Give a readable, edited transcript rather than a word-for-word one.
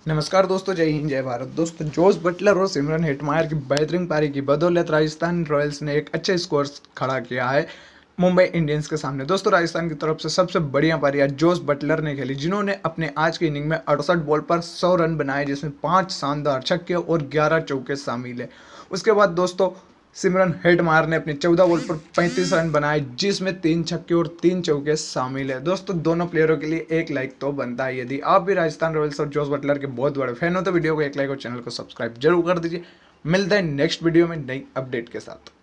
नमस्कार दोस्तों, जय हिंद जय भारत। दोस्तों, जोस बटलर और सिमरन हेटमायर की बेहतरीन पारी की बदौलत राजस्थान रॉयल्स ने एक अच्छे स्कोर खड़ा किया है मुंबई इंडियंस के सामने। दोस्तों, राजस्थान की तरफ से सबसे बढ़िया पारी आज जोस बटलर ने खेली, जिन्होंने अपने आज की इनिंग में 68 बॉल पर 100 रन बनाए, जिसमें 5 शानदार छक्के और 11 चौके शामिल है। उसके बाद दोस्तों, सिमरन हेटमायर ने अपने 14 बॉल पर 35 रन बनाए, जिसमें 3 छक्के और 3 चौके शामिल है। दोस्तों, दोनों प्लेयरों के लिए एक लाइक तो बनता है। यदि आप भी राजस्थान रॉयल्स और जोस बटलर के बहुत बड़े फैन हो तो वीडियो को एक लाइक और चैनल को सब्सक्राइब जरूर कर दीजिए। मिलते हैं नेक्स्ट वीडियो में नई अपडेट के साथ।